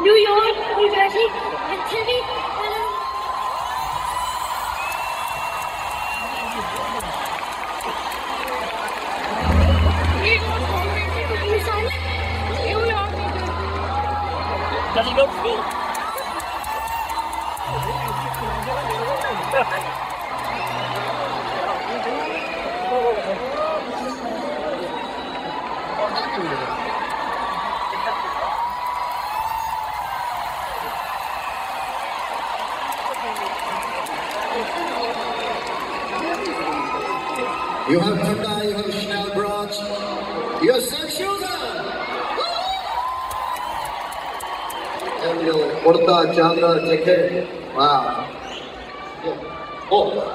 New York, New Jersey, and Timmy. Does he go to school? You have Honda, you have Chanel Bronze, you have Sanchuda. And you Porta, Chandra, Ticket. Wow. Yeah. Oh.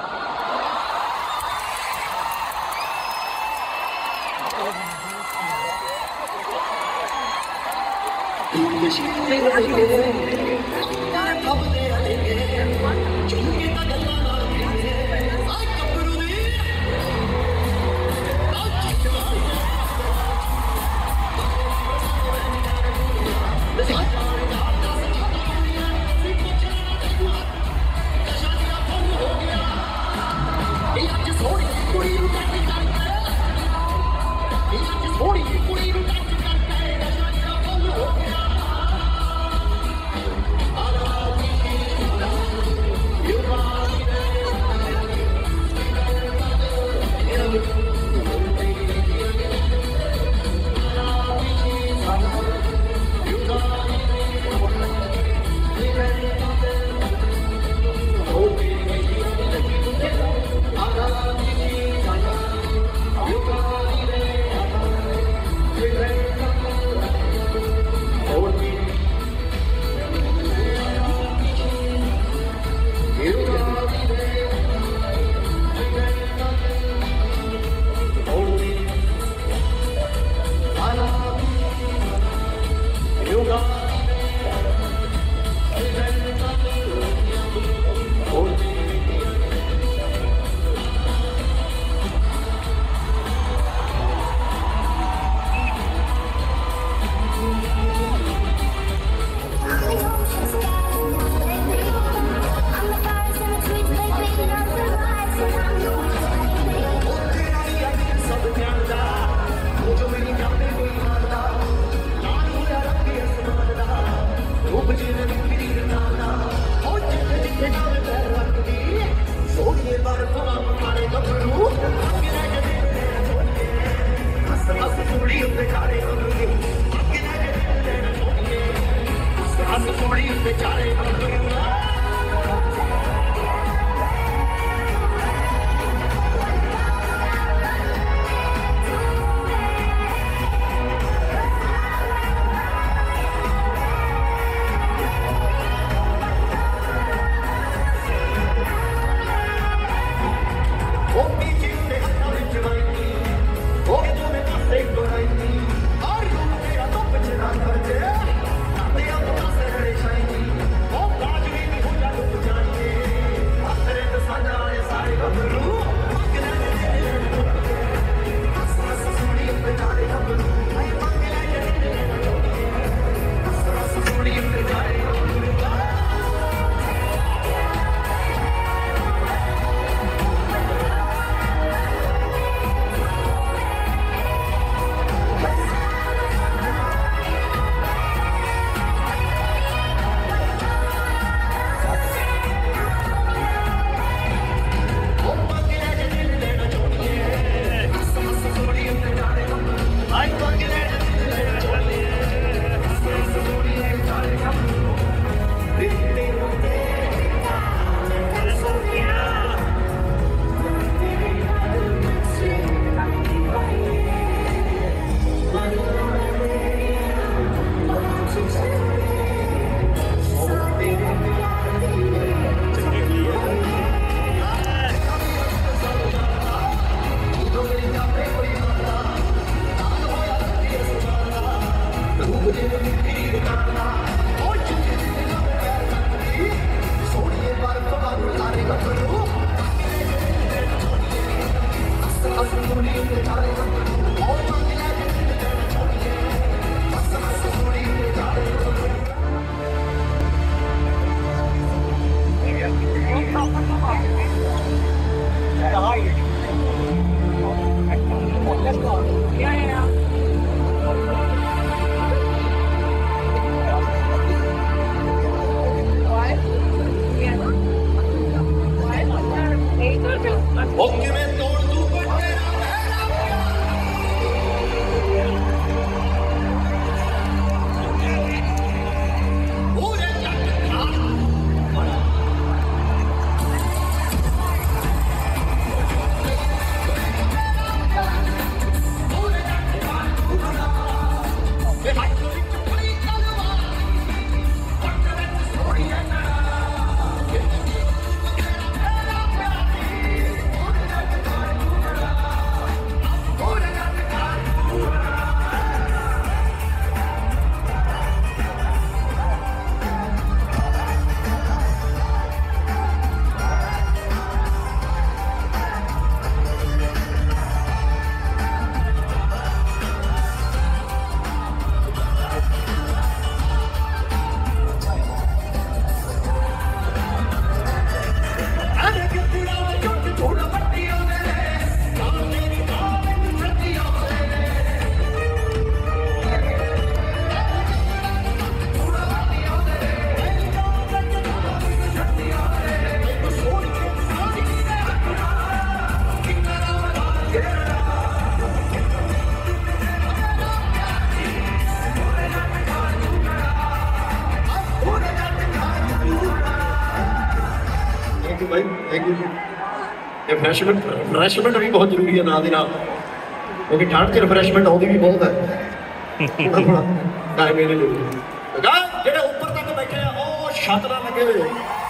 भाई thank you refreshment भी बहुत जरूरी है नाल दी नाल क्योंकि ठंड च रिफ्रैशमेंट आउंदी भी बहुत है थोड़ा टाइम ਇਹਨੇ ਜ਼ਰੂਰੀ ਜਿਹੜੇ ਉੱਪਰ ਤੱਕ ਬੈਠੇ ਆ ਉਹ ਛੱਤ ਨਾਲ ਲੱਗੇ ਹੋਏ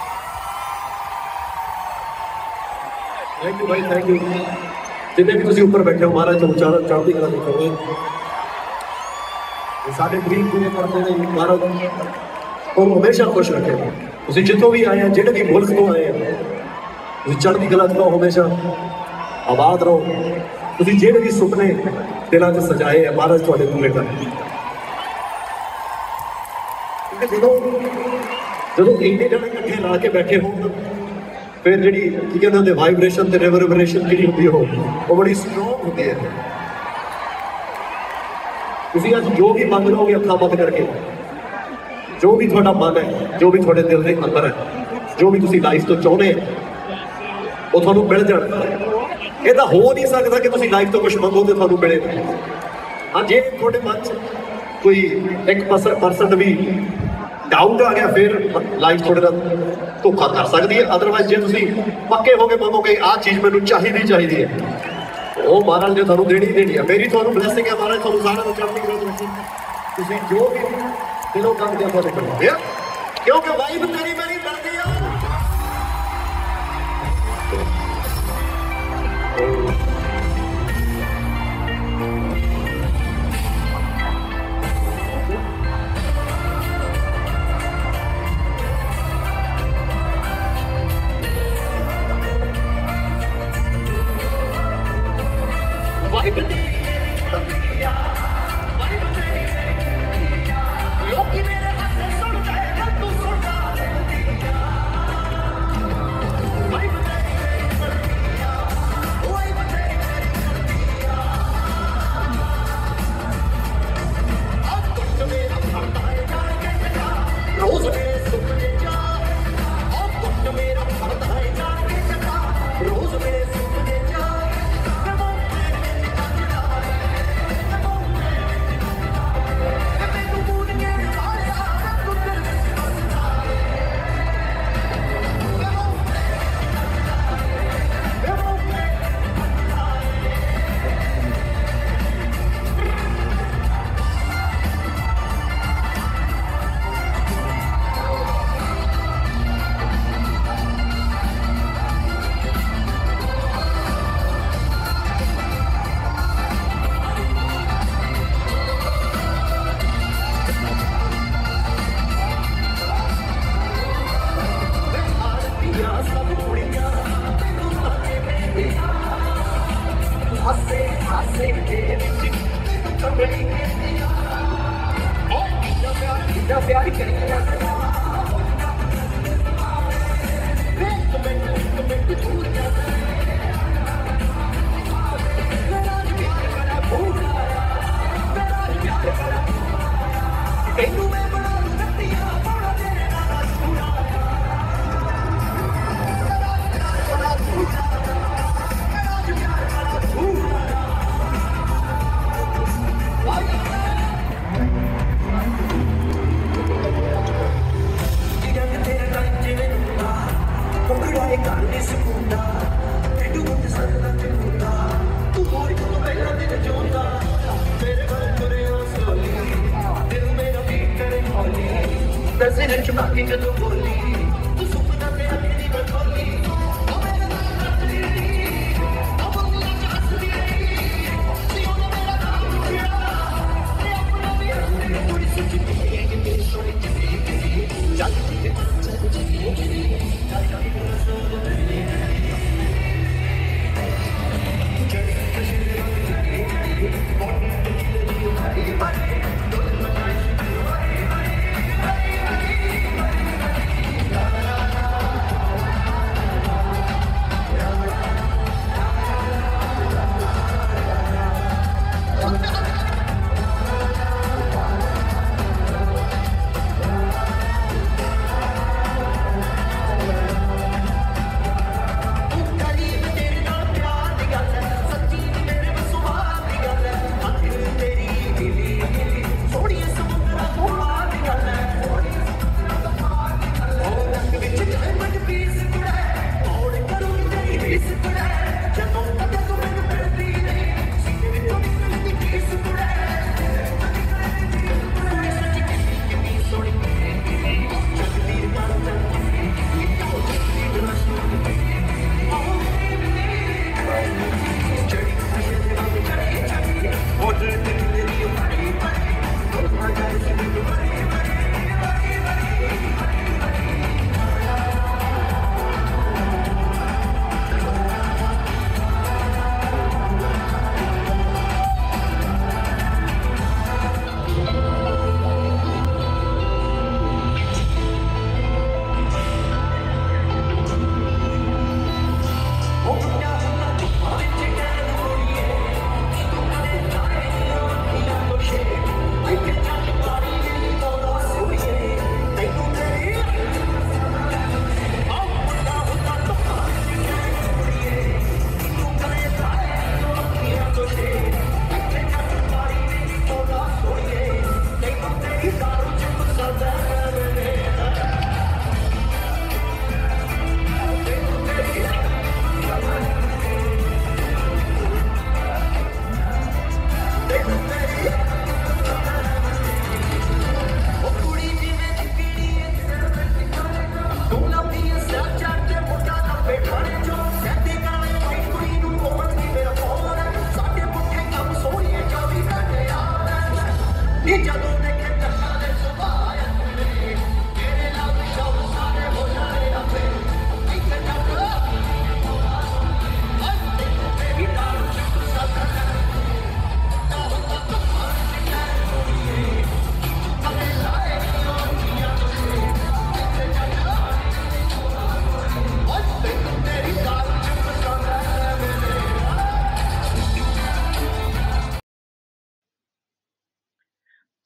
ਥੈਂਕ ਯੂ ਭਾਈ ਥੈਂਕ ਯੂ ਜਿੰਨੇ ਵੀ ਤੁਸੀਂ ਉੱਪਰ ਬੈਠੇ ਹੋ ਮਹਾਰਾਜ ਤੁਹਾਨੂੰ ਚੜ੍ਹਦੀ ਕਲਾ ਦੇਖੋਗੇ ਸਾਡੇ ਡ੍ਰੀਮ ਪੂਰੇ ਕਰਦੇ ਨੇ ਮਹਾਰਾਜ ਉਹ ਹਮੇਸ਼ਾ ਖੁਸ਼ ਰੱਖੇ ਤੁਸੀਂ ਜਿੱਥੋਂ ਵੀ ਆਏ ਆ ਜਿਹੜੇ ਵੀ ਮੁਲਕ ਤੋਂ ਆਏ ਆ ਤੁਸੀਂ ਚੜ੍ਹਦੀ ਕਲਾ ਚ ਰਹੋ ਹਮੇਸ਼ਾ ਆਬਾਦ ਰਹੋ ਤੁਸੀਂ ਜਿਹੜੇ ਵੀ ਸੁਪਨੇ ਦਿਲਾਂ 'ਚ ਸਜਾਏ ਆ ਮਹਾਰਾਜ ਤੁਹਾਡੇ ਪੂਰੇ ਕਰਨਗੇ ਕਿਉਂਕਿ ਜਦੋਂ ਇੰਨੇ ਜਣੇ ਇਕੱਠੇ ਲਾ ਕੇ ਬੈਠੇ ਹੋਣ ਫਿਰ ਜਿਹੜੀ ਕੀ ਕਹਿੰਦੇ ਹੁੰਦੇ ਵਾਈਬ੍ਰੇਸ਼ਨ ਤੇ ਰਿਵਰਬਰੇਸ਼ਨ ਜਿਹੜੀ ਹੁੰਦੀ ਉਹ ਬੜੀ ਸਟਰੋਂਗ ਹੁੰਦੀ ਹੈ ਤੁਸੀਂ ਅੱਜ ਜੋ ਵੀ ਮੰਗ ਲਓਗੇ ਅੱਖਾਂ ਬੰਦ ਕਰਕੇ ਜੋ ਵੀ ਤੁਹਾਡਾ ਮਨ ਹੈ ਜੋ ਵੀ ਤੁਹਾਡੇ ਦਿਲ ਦੇ ਅੰਦਰ ਹੈ ਜੋ ਵੀ ਤੁਸੀਂ ਲਾਈਫ ਤੋਂ ਚਾਹੁੰਦੇ ਉਹ ਤੁਹਾਨੂੰ ਮਿਲ ਜਾਣਾ ਇਹ ਤਾਂ ਹੋ ਨਹੀਂ ਸਕਦਾ ਕਿ ਤੁਸੀਂ ਲਾਈਫ ਤੋਂ ਕੁਝ ਮੰਗੋ ਤੇ ਤੁਹਾਨੂੰ ਮਿਲੇ ਹਾਂ ਜੇ ਤੁਹਾਡੇ ਮਨ 'ਚ ਕੋਈ 1% ਵੀ ਡਾਊਟ ਆ ਗਿਆ ਫਿਰ ਲਾਈਫ ਤੁਹਾਡੇ ਨਾਲ ਧੋਖਾ ਕਰ ਸਕਦੀ ਹੈ ਅਦਰਵਾਈਜ਼ ਜੇ ਤੁਸੀਂ ਪੱਕੇ ਹੋ ਕੇ ਮੰਗੋਗੇ ਆਹ ਚੀਜ਼ ਮੈਨੂੰ ਚਾਹੀਦੀ ਹੈ ਉਹ ਮਹਾਰਾਜ ਨੇ ਤੁਹਾਨੂੰ ਦੇਣੀ ਹੈ ਮੇਰੀ ਤੁਹਾਨੂੰ ਬਲੈਸਿੰਗ ਹੈ ਮਹਾਰਾਜ ਤੁਹਾਨੂੰ ਸਾਰਿਆਂ ਨੂੰ ਚੜ੍ਹਦੀ ਕਲਾ ਰੱਖੇ ਤੁਸੀਂ ਜੋ ਵੀ ਦਿਲੋਂ ਮੰਗਦੇ ਹੋ ਤੁਹਾਡੇ ਕੋਲ ਕਿਉਂਕਿ ਵਾਈਬ ਤੇਰੀ ਮੇਰੀ ਬਣਦੀ ਆ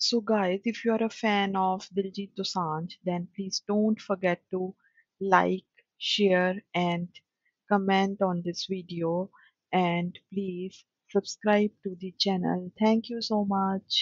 So, guys, if you are a fan of Diljit Dosanjh, then please don't forget to like, share, and comment on this video. And please subscribe to the channel. Thank you so much.